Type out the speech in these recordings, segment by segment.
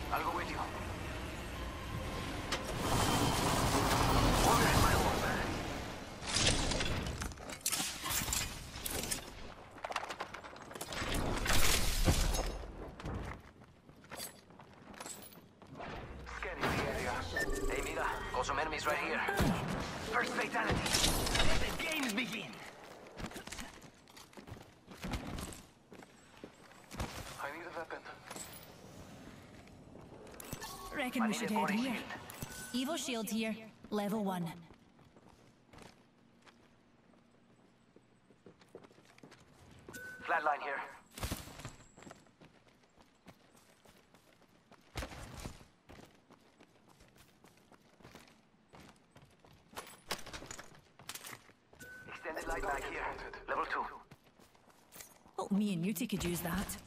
I'll go with you. Scanning the area. Hey, Mira, got some enemies right here. First fatality. Let the games begin. I need a weapon. Reckon we should head here. Evo shield here, level 1. Flatline here. Extended light back here. Level 2. Oh, me and Muti could use that.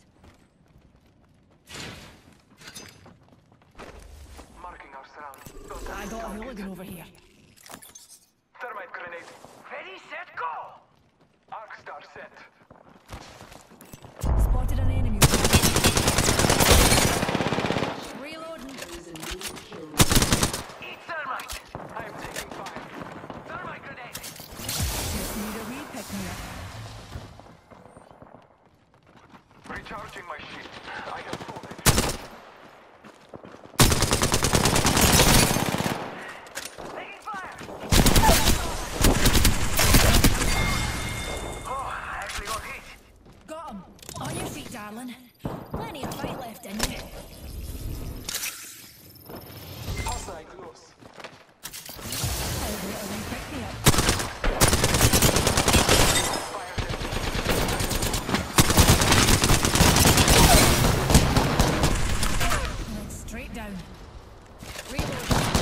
Marking our surround. I got a hooligan over here. Thermite grenade. Ready, set, go! Arc star set. Spotted an enemy. Reloading. Eat thermite! I'm taking fire. Thermite grenade! Just need a wee pick me up. Recharging my shield. I have pulled it. Taking fire! Oh, I actually got hit. Got him. On your feet, darling. Plenty of fight left in you. Hostile close. I'll wait till you pick me up. Went straight down. Reload.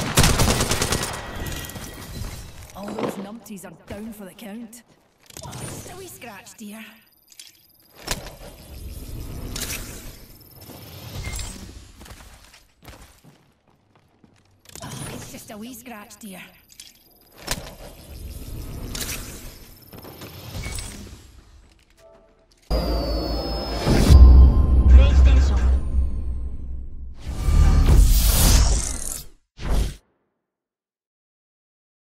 All those numpties are down for the count. Oh, just a wee scratch, dear. Oh, it's just a wee scratch, dear.